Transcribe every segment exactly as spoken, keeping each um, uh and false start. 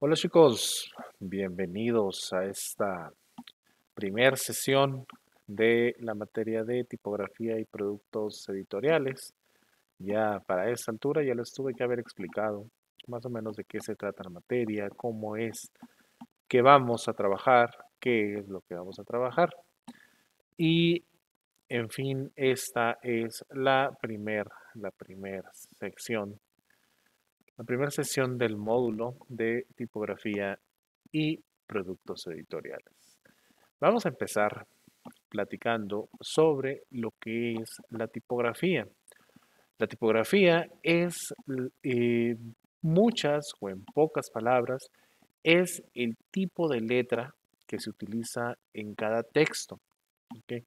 Hola chicos, bienvenidos a esta primer sesión de la materia de tipografía y productos editoriales. Ya para esta altura ya les tuve que haber explicado más o menos de qué se trata la materia, cómo es que vamos a trabajar, qué es lo que vamos a trabajar. Y en fin, esta es la primer, la primera sección, la primera sesión del módulo de tipografía y productos editoriales. Vamos a empezar platicando sobre lo que es la tipografía. La tipografía es, eh, muchas o en pocas palabras, es el tipo de letra que se utiliza en cada texto. ¿Okay?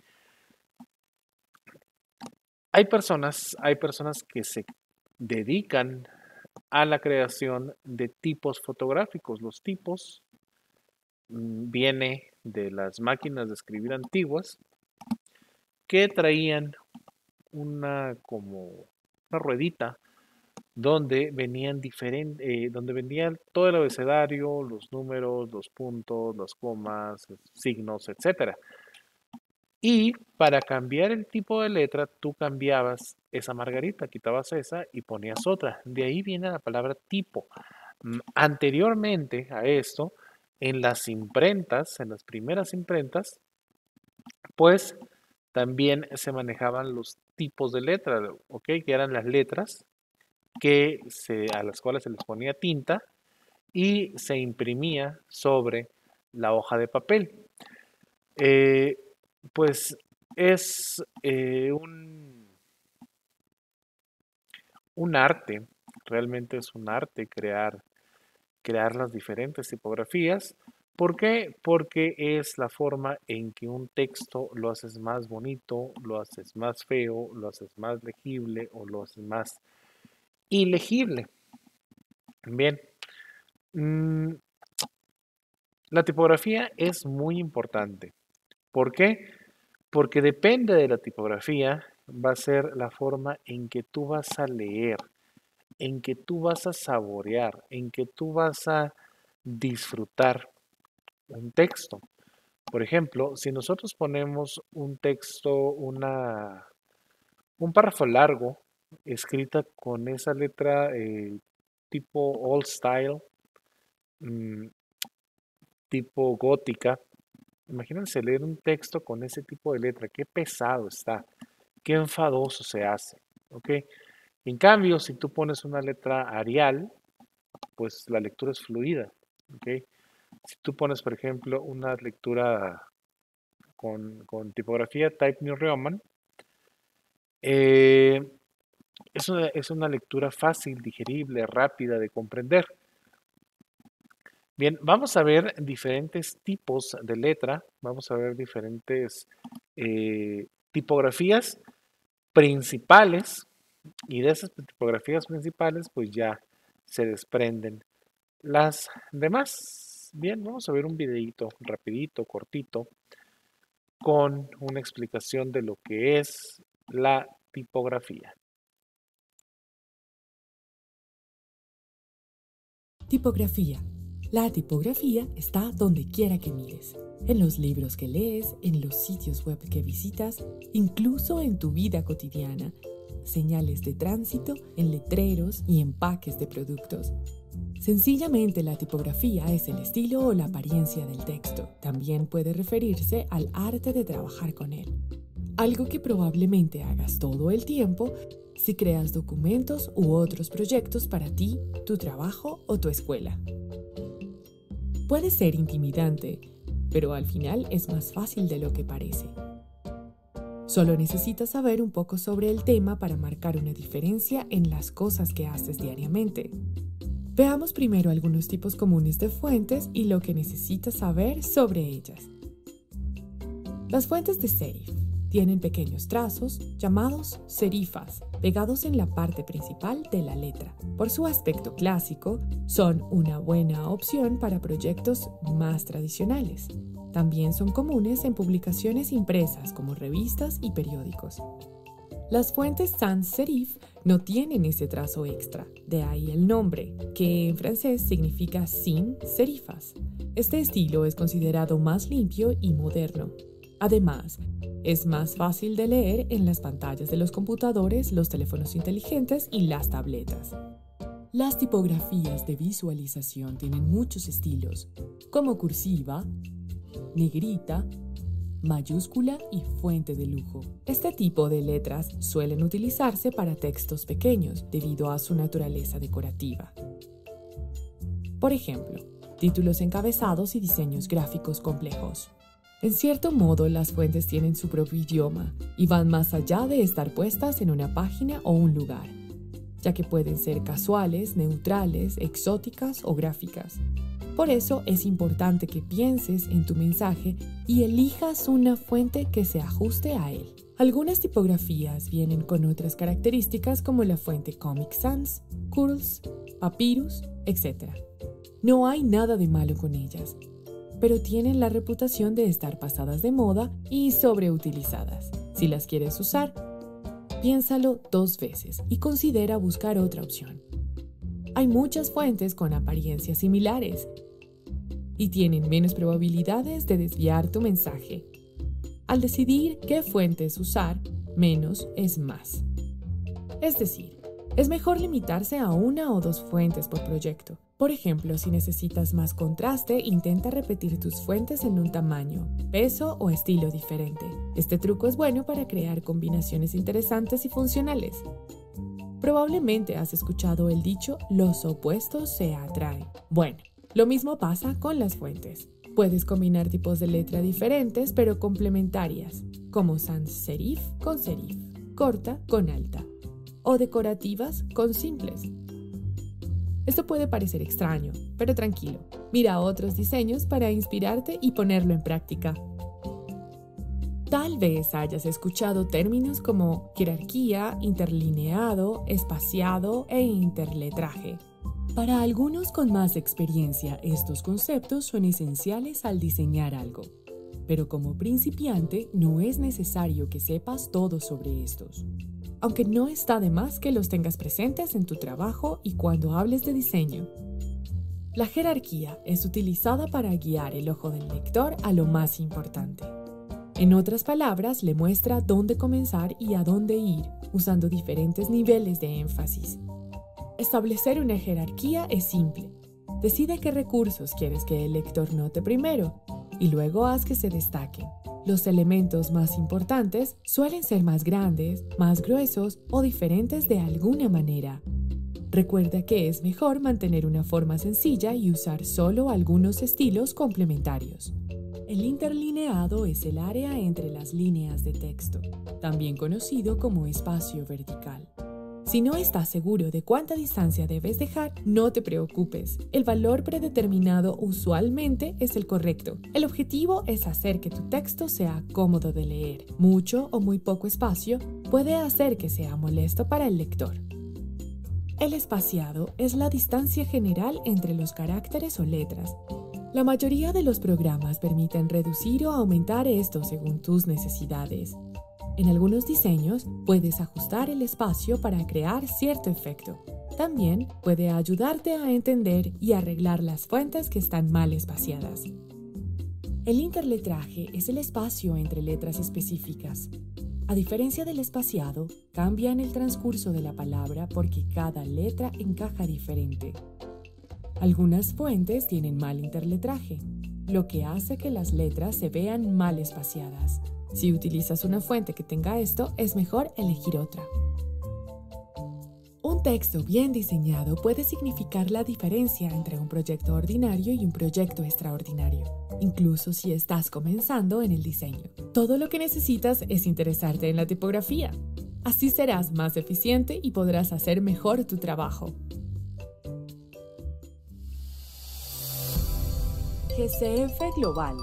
Hay personas, hay personas que se dedican a la creación de tipos fotográficos. Los tipos mm, viene de las máquinas de escribir antiguas que traían una como una ruedita donde venían diferentes, eh, donde venían todo el abecedario, los números, los puntos, las comas, signos, etcétera. Y para cambiar el tipo de letra, tú cambiabas esa margarita, quitabas esa y ponías otra. De ahí viene la palabra tipo. Mm, Anteriormente a esto, en las imprentas, en las primeras imprentas, pues también se manejaban los tipos de letra, ¿ok? Que eran las letras que se, a las cuales se les ponía tinta y se imprimía sobre la hoja de papel. Eh, pues es eh, un, un arte, realmente es un arte crear, crear las diferentes tipografías. ¿Por qué? Porque es la forma en que un texto lo haces más bonito, lo haces más feo, lo haces más legible o lo haces más ilegible. Bien, mm, la tipografía es muy importante. ¿Por qué? Porque depende de la tipografía, va a ser la forma en que tú vas a leer, en que tú vas a saborear, en que tú vas a disfrutar un texto. Por ejemplo, si nosotros ponemos un texto, una, un párrafo largo, escrita con esa letra eh, tipo old style, mmm, tipo gótica, imagínense leer un texto con ese tipo de letra, qué pesado está, qué enfadoso se hace, ¿ok? En cambio, si tú pones una letra Arial, pues la lectura es fluida, ¿ok? Si tú pones, por ejemplo, una lectura con, con tipografía Type New Roman, eh, es, una, es una lectura fácil, digerible, rápida de comprender. Bien, vamos a ver diferentes tipos de letra, vamos a ver diferentes eh, tipografías principales y de esas tipografías principales pues ya se desprenden las demás. Bien, vamos a ver un videito rapidito, cortito, con una explicación de lo que es la tipografía. Tipografía. La tipografía está donde quiera que mires, en los libros que lees, en los sitios web que visitas, incluso en tu vida cotidiana, señales de tránsito, en letreros y empaques de productos. Sencillamente la tipografía es el estilo o la apariencia del texto. También puede referirse al arte de trabajar con él. Algo que probablemente hagas todo el tiempo si creas documentos u otros proyectos para ti, tu trabajo o tu escuela. Puede ser intimidante, pero al final es más fácil de lo que parece. Solo necesitas saber un poco sobre el tema para marcar una diferencia en las cosas que haces diariamente. Veamos primero algunos tipos comunes de fuentes y lo que necesitas saber sobre ellas. Las fuentes de serif tienen pequeños trazos llamados serifas, pegados en la parte principal de la letra. Por su aspecto clásico, son una buena opción para proyectos más tradicionales. También son comunes en publicaciones impresas como revistas y periódicos. Las fuentes sans serif no tienen ese trazo extra, de ahí el nombre, que en francés significa sin serifas. Este estilo es considerado más limpio y moderno. Además, es más fácil de leer en las pantallas de los computadores, los teléfonos inteligentes y las tabletas. Las tipografías de visualización tienen muchos estilos, como cursiva, negrita, mayúscula y fuente de lujo. Este tipo de letras suelen utilizarse para textos pequeños debido a su naturaleza decorativa. Por ejemplo, títulos encabezados y diseños gráficos complejos. En cierto modo, las fuentes tienen su propio idioma y van más allá de estar puestas en una página o un lugar, ya que pueden ser casuales, neutrales, exóticas o gráficas. Por eso es importante que pienses en tu mensaje y elijas una fuente que se ajuste a él. Algunas tipografías vienen con otras características como la fuente Comic Sans, Curls, Papyrus, etcétera. No hay nada de malo con ellas, pero tienen la reputación de estar pasadas de moda y sobreutilizadas. Si las quieres usar, piénsalo dos veces y considera buscar otra opción. Hay muchas fuentes con apariencias similares y tienen menos probabilidades de desviar tu mensaje. Al decidir qué fuentes usar, menos es más. Es decir, es mejor limitarse a una o dos fuentes por proyecto. Por ejemplo, si necesitas más contraste, intenta repetir tus fuentes en un tamaño, peso o estilo diferente. Este truco es bueno para crear combinaciones interesantes y funcionales. Probablemente has escuchado el dicho, los opuestos se atraen. Bueno, lo mismo pasa con las fuentes. Puedes combinar tipos de letra diferentes pero complementarias, como sans serif con serif, corta con alta, o decorativas con simples. Esto puede parecer extraño, pero tranquilo, mira otros diseños para inspirarte y ponerlo en práctica. Tal vez hayas escuchado términos como jerarquía, interlineado, espaciado e interletraje. Para algunos con más experiencia, estos conceptos son esenciales al diseñar algo. Pero como principiante, no es necesario que sepas todo sobre estos. Aunque no está de más que los tengas presentes en tu trabajo y cuando hables de diseño. La jerarquía es utilizada para guiar el ojo del lector a lo más importante. En otras palabras, le muestra dónde comenzar y a dónde ir, usando diferentes niveles de énfasis. Establecer una jerarquía es simple. Decide qué recursos quieres que el lector note primero y luego haz que se destaquen. Los elementos más importantes suelen ser más grandes, más gruesos o diferentes de alguna manera. Recuerda que es mejor mantener una forma sencilla y usar solo algunos estilos complementarios. El interlineado es el área entre las líneas de texto, también conocido como espacio vertical. Si no estás seguro de cuánta distancia debes dejar, no te preocupes. El valor predeterminado usualmente es el correcto. El objetivo es hacer que tu texto sea cómodo de leer. Mucho o muy poco espacio puede hacer que sea molesto para el lector. El espaciado es la distancia general entre los caracteres o letras. La mayoría de los programas permiten reducir o aumentar esto según tus necesidades. En algunos diseños puedes ajustar el espacio para crear cierto efecto. También puede ayudarte a entender y arreglar las fuentes que están mal espaciadas. El interletraje es el espacio entre letras específicas. A diferencia del espaciado, cambia en el transcurso de la palabra porque cada letra encaja diferente. Algunas fuentes tienen mal interletraje, lo que hace que las letras se vean mal espaciadas. Si utilizas una fuente que tenga esto, es mejor elegir otra. Un texto bien diseñado puede significar la diferencia entre un proyecto ordinario y un proyecto extraordinario, incluso si estás comenzando en el diseño. Todo lo que necesitas es interesarte en la tipografía. Así serás más eficiente y podrás hacer mejor tu trabajo. G C F Global.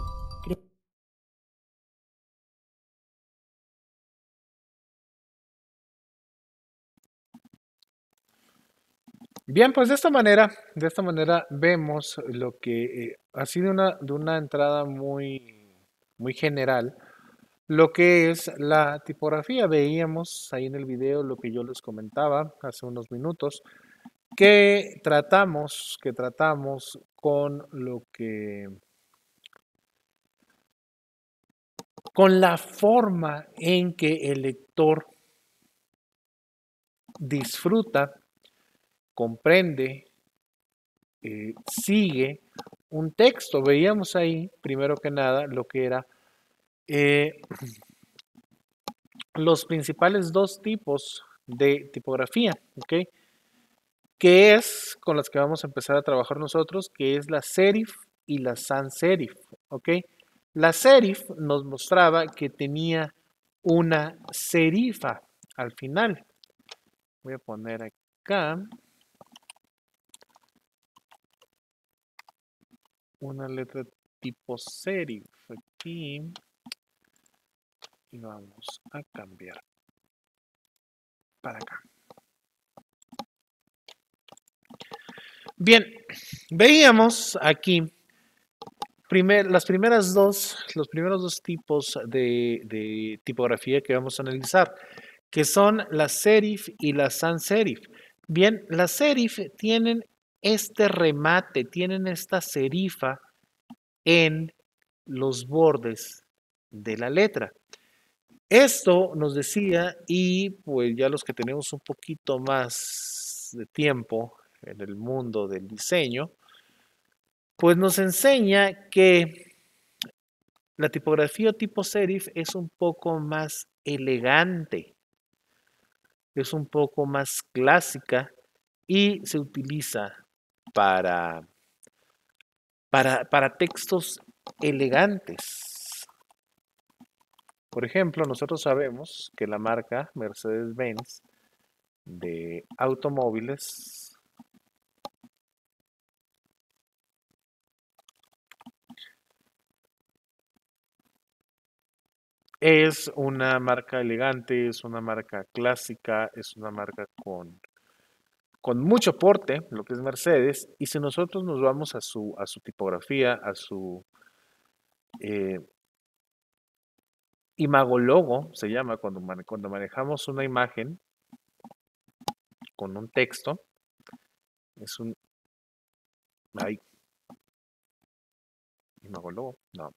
Bien, pues de esta manera, de esta manera vemos lo que eh, ha sido una, de una entrada muy, muy general lo que es la tipografía. Veíamos ahí en el video lo que yo les comentaba hace unos minutos, que tratamos, que tratamos con lo que, con la forma en que el lector disfruta, comprende, eh, sigue un texto. Veíamos ahí, primero que nada, lo que era eh, los principales dos tipos de tipografía, ¿ok? Que es con las que vamos a empezar a trabajar nosotros, que es la serif y la sans serif, ¿ok? La serif nos mostraba que tenía una serifa al final. Voy a poner acá una letra tipo serif aquí y vamos a cambiar para acá. Bien, veíamos aquí primer, las primeras dos, los primeros dos tipos de, de tipografía que vamos a analizar, que son la serif y la sans serif. Bien, las serif tienen este remate, tienen esta serifa en los bordes de la letra. Esto nos decía, y pues ya los que tenemos un poquito más de tiempo en el mundo del diseño, pues nos enseña que la tipografía tipo serif es un poco más elegante, es un poco más clásica y se utiliza para, para, para textos elegantes. Por ejemplo, nosotros sabemos que la marca Mercedes-Benz de automóviles es una marca elegante, es una marca clásica, es una marca con, con mucho porte, lo que es Mercedes, y si nosotros nos vamos a su, a su tipografía, a su eh, imagologo, se llama cuando, mane- cuando manejamos una imagen con un texto, es un... Ay, imagologo, no.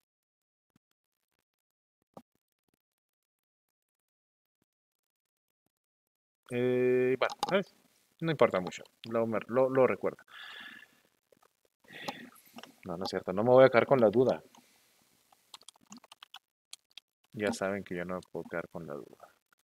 Eh, bueno, eh, no importa mucho, lo, me- lo, lo recuerdo. No, no es cierto, no me voy a quedar con la duda. Ya saben que yo no me puedo quedar con la duda.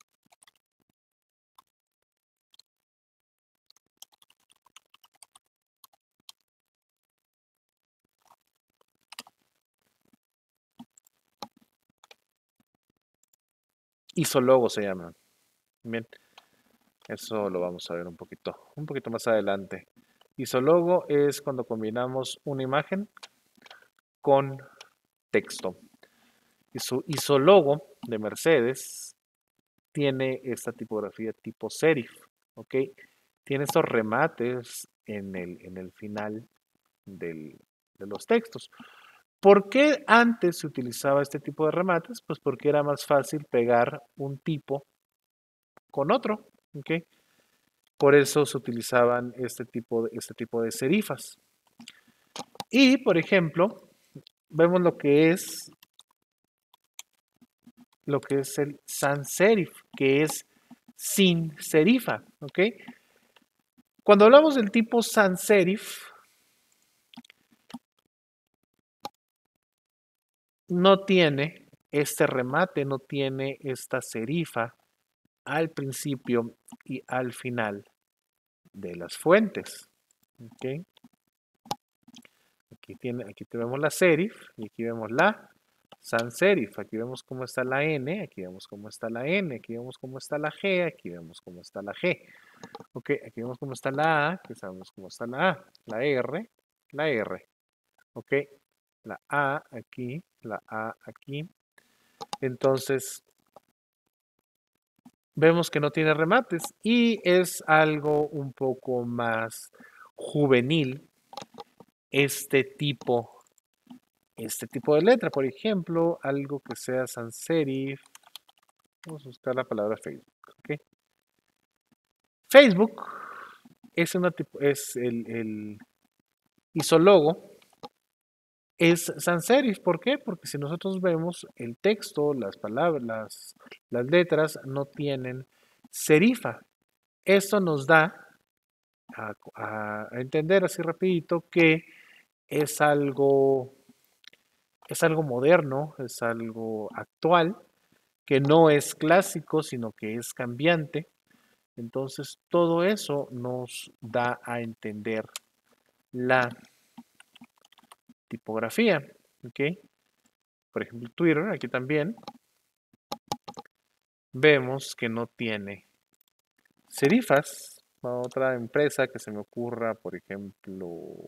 Isólogo se llama. Bien, eso lo vamos a ver un poquito, un poquito más adelante. Isólogo es cuando combinamos una imagen con texto. Y su isólogo de Mercedes tiene esta tipografía tipo serif, ¿ok? Tiene estos remates en el, en el final del, de los textos. ¿Por qué antes se utilizaba este tipo de remates? Pues porque era más fácil pegar un tipo con otro, ¿ok? Por eso se utilizaban este tipo de, este tipo de serifas. Y, por ejemplo, vemos lo que es lo que es el sans serif, que es sin serifa, ¿ok? Cuando hablamos del tipo sans serif, no tiene este remate, no tiene esta serifa al principio y al final de las fuentes, ¿ok? Aquí, tiene, aquí tenemos la serif y aquí vemos la sans serif. Aquí vemos cómo está la N, aquí vemos cómo está la N, aquí vemos cómo está la G, aquí vemos cómo está la G. Ok, aquí vemos cómo está la A, aquí sabemos cómo está la A, la R, la R. Ok, la A aquí, la A aquí. Entonces, vemos que no tiene remates y es algo un poco más juvenil este tipo este tipo de letra. Por ejemplo, algo que sea sans serif. Vamos a buscar la palabra Facebook. ¿Okay? Facebook es, una tipo, es el, el isólogo, es sans serif. ¿Por qué? Porque si nosotros vemos el texto, las palabras, las, las letras no tienen serifa. Esto nos da a, a entender así rapidito que es algo, es algo moderno, es algo actual, que no es clásico, sino que es cambiante. Entonces, todo eso nos da a entender la tipografía. ¿Okay? Por ejemplo, Twitter, aquí también vemos que no tiene serifas. Otra empresa que se me ocurra, por ejemplo,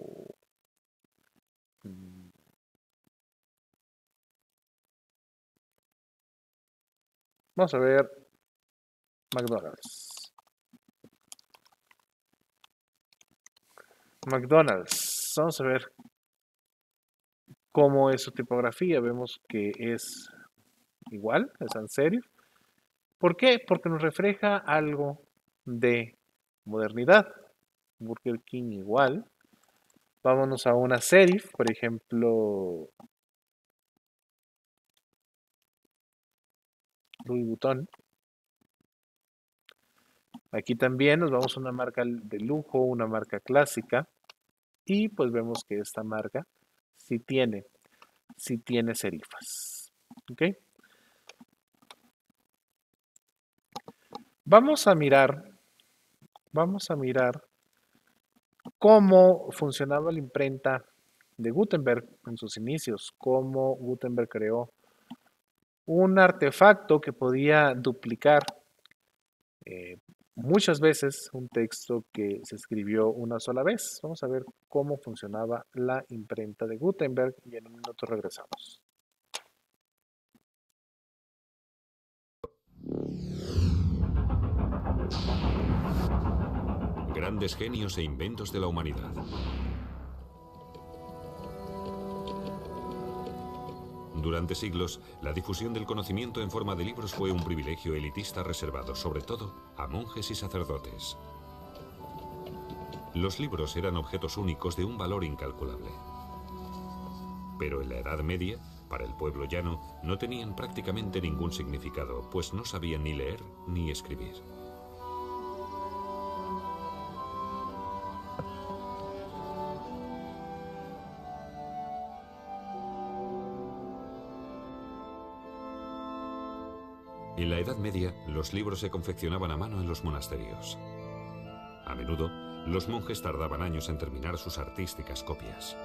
vamos a ver McDonald's. McDonald's. Vamos a ver cómo es su tipografía. Vemos que es igual, es sans serif. ¿Por qué? Porque nos refleja algo de modernidad. Burger King igual. Vámonos a una serif, por ejemplo, Louis Vuitton. Aquí también nos vamos a una marca de lujo, una marca clásica. Y pues vemos que esta marca sí tiene, sí tiene serifas. ¿Ok? Vamos a mirar, vamos a mirar cómo funcionaba la imprenta de Gutenberg en sus inicios, cómo Gutenberg creó un artefacto que podía duplicar eh, muchas veces un texto que se escribió una sola vez. Vamos a ver cómo funcionaba la imprenta de Gutenberg y en un minuto regresamos. Grandes genios e inventos de la humanidad. Durante siglos, la difusión del conocimiento en forma de libros fue un privilegio elitista reservado, sobre todo, a monjes y sacerdotes. Los libros eran objetos únicos de un valor incalculable. Pero en la Edad Media, para el pueblo llano, no tenían prácticamente ningún significado, pues no sabían ni leer ni escribir. En la Edad Media, los libros se confeccionaban a mano en los monasterios. A menudo, los monjes tardaban años en terminar sus artísticas copias.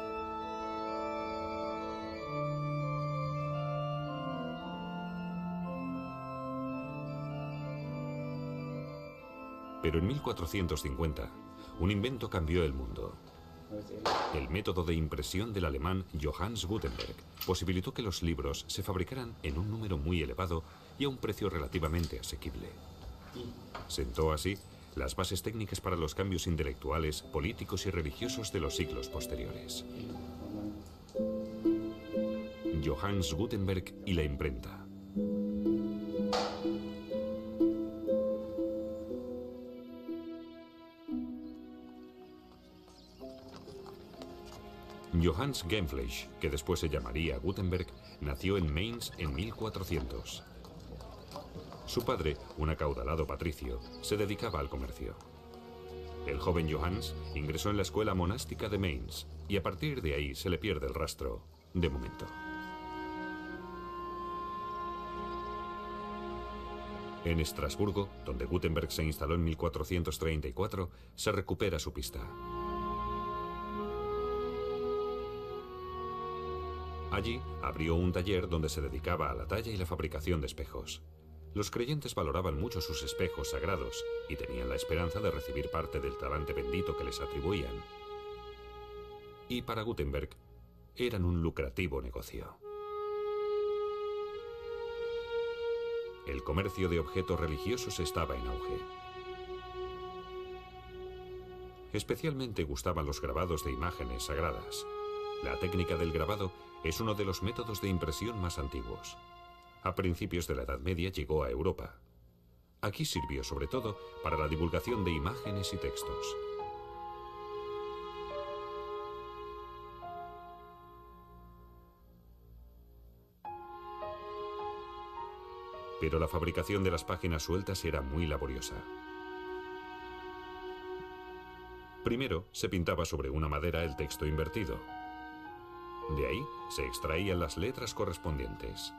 Pero en mil cuatrocientos cincuenta, un invento cambió el mundo. El método de impresión del alemán Johannes Gutenberg posibilitó que los libros se fabricaran en un número muy elevado y a un precio relativamente asequible. Sentó así las bases técnicas para los cambios intelectuales, políticos y religiosos de los siglos posteriores. Johannes Gutenberg y la imprenta. Johannes Genfleisch, que después se llamaría Gutenberg, nació en Mainz en mil cuatrocientos. Su padre, un acaudalado patricio, se dedicaba al comercio. El joven Johannes ingresó en la escuela monástica de Mainz y a partir de ahí se le pierde el rastro, de momento. En Estrasburgo, donde Gutenberg se instaló en mil cuatrocientos treinta y cuatro, se recupera su pista. Allí abrió un taller donde se dedicaba a la talla y la fabricación de espejos. Los creyentes valoraban mucho sus espejos sagrados y tenían la esperanza de recibir parte del talante bendito que les atribuían. Y para Gutenberg eran un lucrativo negocio. El comercio de objetos religiosos estaba en auge. Especialmente gustaban los grabados de imágenes sagradas. La técnica del grabado es uno de los métodos de impresión más antiguos. A principios de la Edad Media llegó a Europa. Aquí sirvió sobre todo para la divulgación de imágenes y textos. Pero la fabricación de las páginas sueltas era muy laboriosa. Primero se pintaba sobre una madera el texto invertido. De ahí se extraían las letras correspondientes.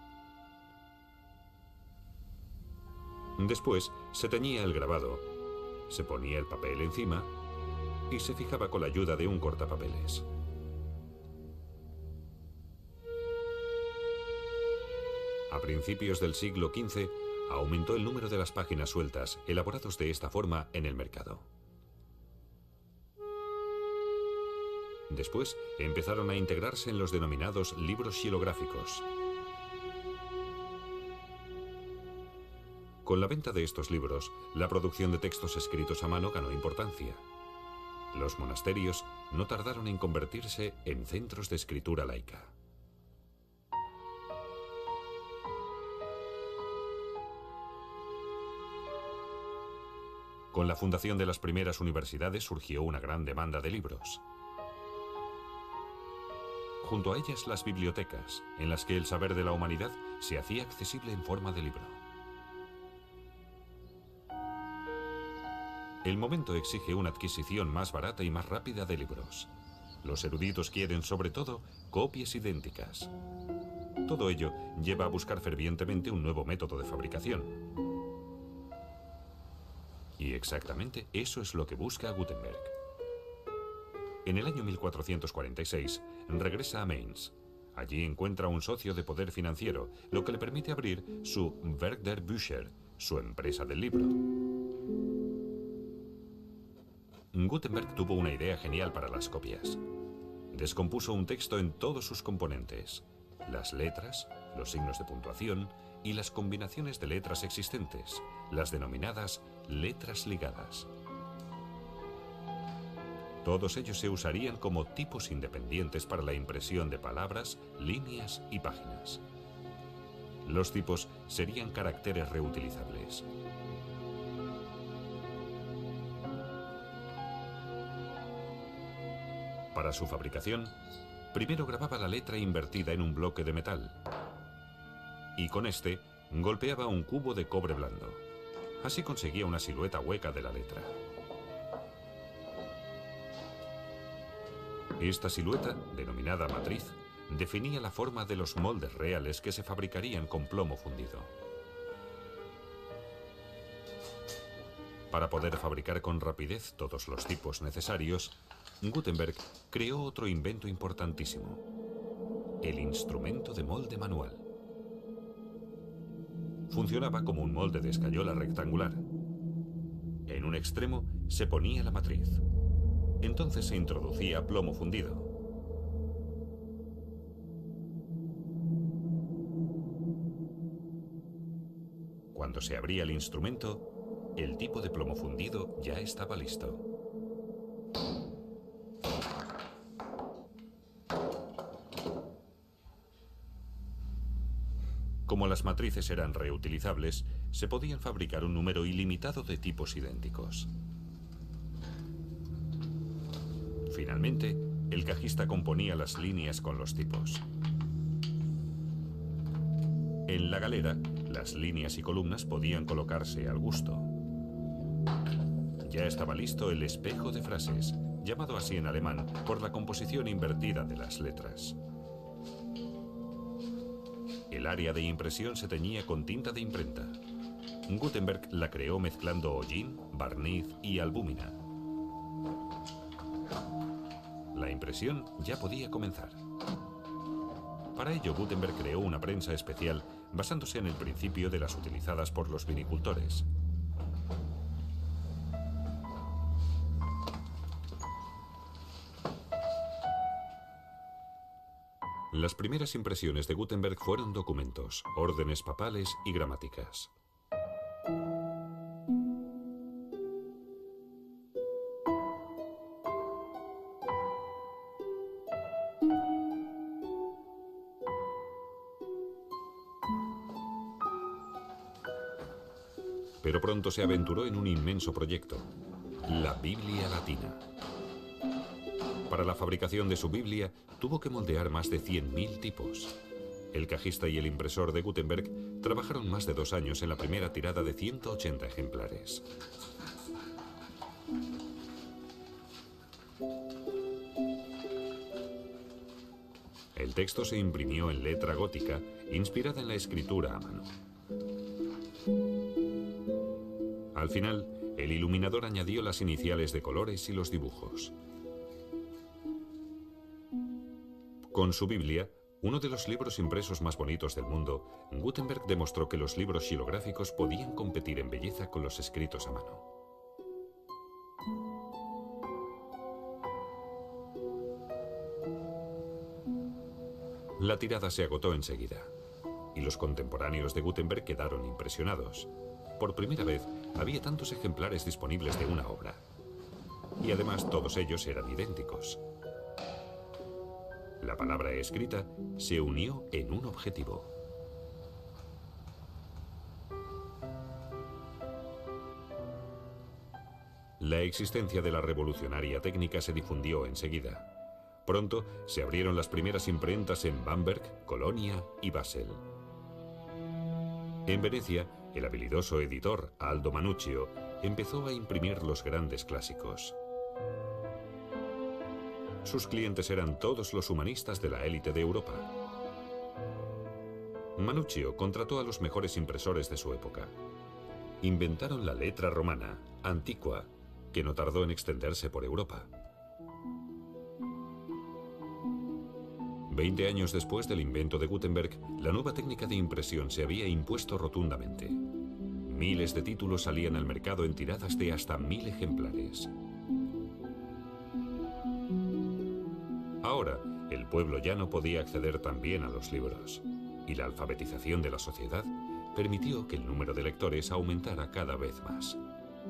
Después se teñía el grabado, se ponía el papel encima y se fijaba con la ayuda de un cortapapeles. A principios del siglo quince aumentó el número de las páginas sueltas elaborados de esta forma en el mercado. Después empezaron a integrarse en los denominados libros xilográficos. Con la venta de estos libros, la producción de textos escritos a mano ganó importancia. Los monasterios no tardaron en convertirse en centros de escritura laica. Con la fundación de las primeras universidades surgió una gran demanda de libros. Junto a ellas las bibliotecas, en las que el saber de la humanidad se hacía accesible en forma de libro. El momento exige una adquisición más barata y más rápida de libros. Los eruditos quieren, sobre todo, copias idénticas. Todo ello lleva a buscar fervientemente un nuevo método de fabricación. Y exactamente eso es lo que busca Gutenberg. En el año mil cuatrocientos cuarenta y seis, regresa a Mainz. Allí encuentra un socio de poder financiero, lo que le permite abrir su Werk der Bücher, su empresa del libro. Gutenberg tuvo una idea genial para las copias. Descompuso un texto en todos sus componentes: las letras, los signos de puntuación y las combinaciones de letras existentes, las denominadas letras ligadas. Todos ellos se usarían como tipos independientes para la impresión de palabras, líneas y páginas. Los tipos serían caracteres reutilizables. Para su fabricación, primero grababa la letra invertida en un bloque de metal y con este golpeaba un cubo de cobre blando. Así conseguía una silueta hueca de la letra. Esta silueta, denominada matriz, definía la forma de los moldes reales que se fabricarían con plomo fundido. Para poder fabricar con rapidez todos los tipos necesarios, Gutenberg creó otro invento importantísimo: el instrumento de molde manual. Funcionaba como un molde de escayola rectangular. En un extremo se ponía la matriz. Entonces se introducía plomo fundido. Cuando se abría el instrumento, el tipo de plomo fundido ya estaba listo. Como las matrices eran reutilizables, se podían fabricar un número ilimitado de tipos idénticos. Finalmente, el cajista componía las líneas con los tipos. En la galera, las líneas y columnas podían colocarse al gusto. Ya estaba listo el espejo de frases, llamado así en alemán por la composición invertida de las letras. El área de impresión se teñía con tinta de imprenta. Gutenberg la creó mezclando hollín, barniz y albúmina. La impresión ya podía comenzar. Para ello, Gutenberg creó una prensa especial basándose en el principio de las utilizadas por los vinicultores. Las primeras impresiones de Gutenberg fueron documentos, órdenes papales y gramáticas. pero pronto se aventuró en un inmenso proyecto, la Biblia Latina. Para la fabricación de su Biblia, tuvo que moldear más de cien mil tipos. El cajista y el impresor de Gutenberg trabajaron más de dos años en la primera tirada de ciento ochenta ejemplares. El texto se imprimió en letra gótica, inspirada en la escritura a mano. Al final, el iluminador añadió las iniciales de colores y los dibujos. Con su Biblia, uno de los libros impresos más bonitos del mundo, Gutenberg demostró que los libros xilográficos podían competir en belleza con los escritos a mano. La tirada se agotó enseguida, y los contemporáneos de Gutenberg quedaron impresionados. Por primera vez, había tantos ejemplares disponibles de una obra. Y además todos ellos eran idénticos. La palabra escrita se unió en un objetivo. La existencia de la revolucionaria técnica se difundió enseguida. Pronto se abrieron las primeras imprentas en Bamberg, Colonia y Basel. En Venecia, el habilidoso editor Aldo Mannuccio empezó a imprimir los grandes clásicos. Sus clientes eran todos los humanistas de la élite de Europa. Mannuccio contrató a los mejores impresores de su época. Inventaron la letra romana, Antiqua, que no tardó en extenderse por Europa. Veinte años después del invento de Gutenberg, la nueva técnica de impresión se había impuesto rotundamente. Miles de títulos salían al mercado en tiradas de hasta mil ejemplares. Ahora, el pueblo llano podía acceder también a los libros, y la alfabetización de la sociedad permitió que el número de lectores aumentara cada vez más.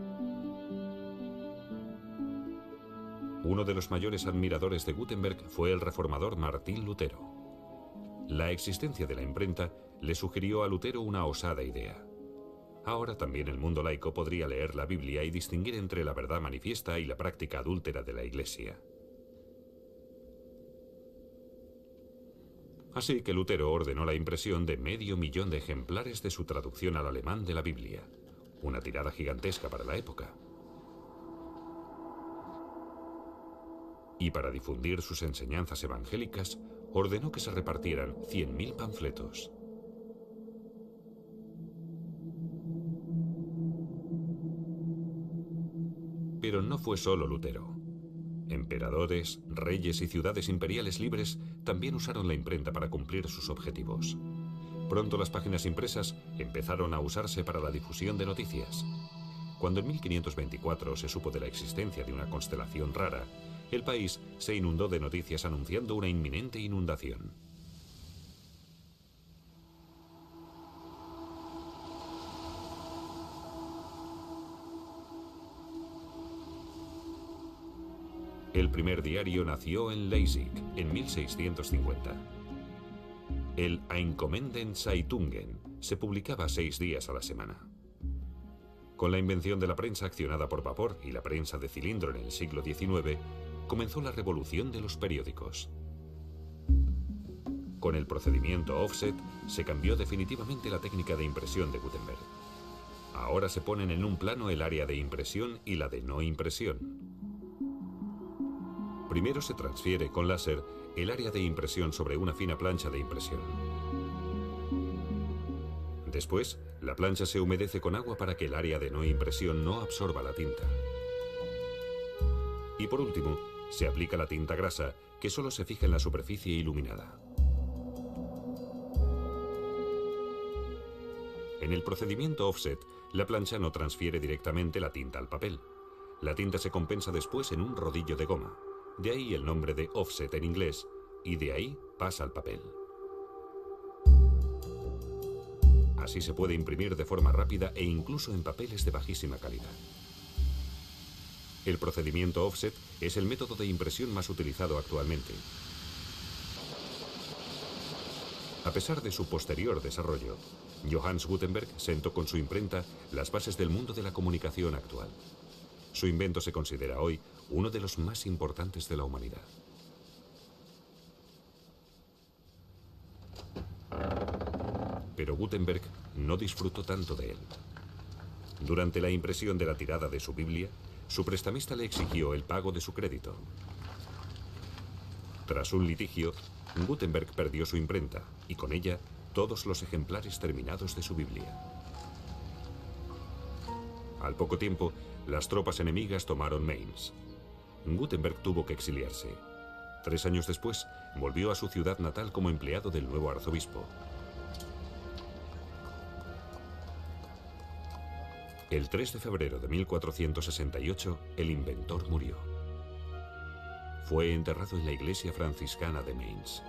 Uno de los mayores admiradores de Gutenberg fue el reformador Martín Lutero. La existencia de la imprenta le sugirió a Lutero una osada idea. Ahora también el mundo laico podría leer la Biblia y distinguir entre la verdad manifiesta y la práctica adúltera de la Iglesia. Así que Lutero ordenó la impresión de medio millón de ejemplares de su traducción al alemán de la Biblia, una tirada gigantesca para la época. Y para difundir sus enseñanzas evangélicas, ordenó que se repartieran cien mil panfletos. Pero no fue solo Lutero. Emperadores, reyes y ciudades imperiales libres también usaron la imprenta para cumplir sus objetivos. Pronto las páginas impresas empezaron a usarse para la difusión de noticias. Cuando en mil quinientos veinticuatro se supo de la existencia de una constelación rara, el país se inundó de noticias anunciando una inminente inundación. El primer diario nació en Leipzig en mil seiscientos cincuenta. El Einkommenden Zeitungen se publicaba seis días a la semana. Con la invención de la prensa accionada por vapor y la prensa de cilindro en el siglo diecinueve, comenzó la revolución de los periódicos. Con el procedimiento offset se cambió definitivamente la técnica de impresión de Gutenberg. Ahora se ponen en un plano el área de impresión y la de no impresión. Primero se transfiere con láser el área de impresión sobre una fina plancha de impresión. Después, la plancha se humedece con agua para que el área de no impresión no absorba la tinta. Y por último, se aplica la tinta grasa, que solo se fija en la superficie iluminada. En el procedimiento offset, la plancha no transfiere directamente la tinta al papel. La tinta se compensa después en un rodillo de goma. De ahí el nombre de offset en inglés, y de ahí pasa al papel. Así se puede imprimir de forma rápida e incluso en papeles de bajísima calidad. El procedimiento offset es el método de impresión más utilizado actualmente. A pesar de su posterior desarrollo, Johannes Gutenberg sentó con su imprenta las bases del mundo de la comunicación actual. Su invento se considera hoy uno de los más importantes de la humanidad. Pero Gutenberg no disfrutó tanto de él. Durante la impresión de la tirada de su Biblia, su prestamista le exigió el pago de su crédito. Tras un litigio, Gutenberg perdió su imprenta y con ella todos los ejemplares terminados de su Biblia. Al poco tiempo, las tropas enemigas tomaron Mainz. Gutenberg tuvo que exiliarse. Tres años después, volvió a su ciudad natal como empleado del nuevo arzobispo. El tres de febrero de mil cuatrocientos sesenta y ocho, el inventor murió. Fue enterrado en la iglesia franciscana de Mainz.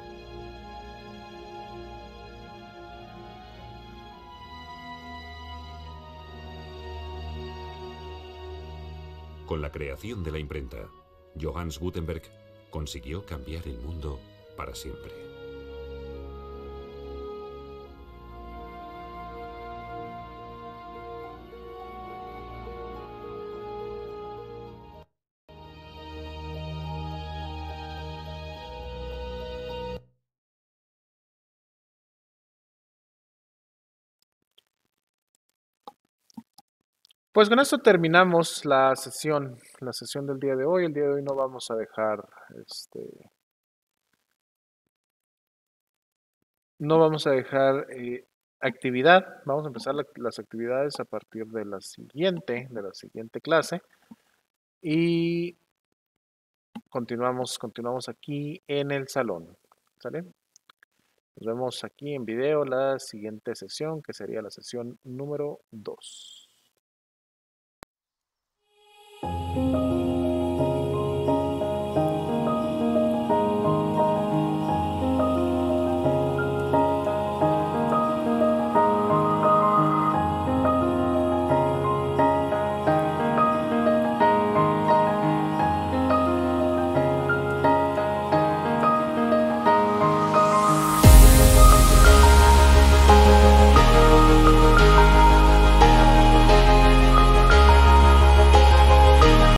Con la creación de la imprenta, Johannes Gutenberg consiguió cambiar el mundo para siempre. Pues con esto terminamos la sesión, la sesión del día de hoy. El día de hoy no vamos a dejar, este, no vamos a dejar eh, actividad. Vamos a empezar la, las actividades a partir de la siguiente, de la siguiente clase. Y continuamos, continuamos aquí en el salón. ¿Sale? Nos vemos aquí en video la siguiente sesión, que sería la sesión número dos.